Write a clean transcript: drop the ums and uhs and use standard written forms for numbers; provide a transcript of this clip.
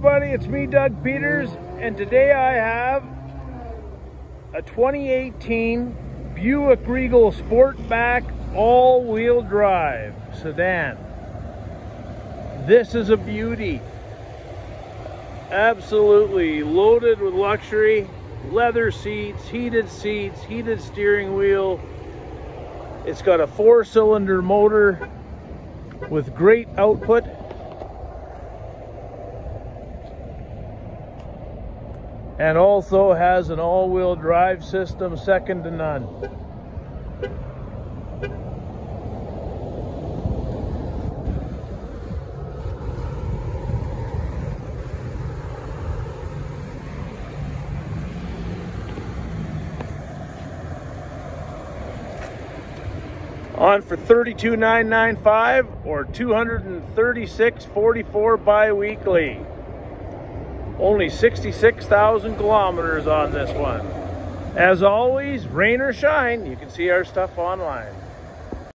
everybody, it's me, Doug Peters, and today I have a 2018 Buick Regal Sportback all-wheel drive sedan. This is a beauty. Absolutely loaded with luxury, leather seats, heated steering wheel. It's got a 4-cylinder motor with great output. And also has an all-wheel drive system second to none. On for $32,995 or $236.44 bi-weekly. Only 66,000 kilometers on this one. As always, rain or shine, you can see our stuff online.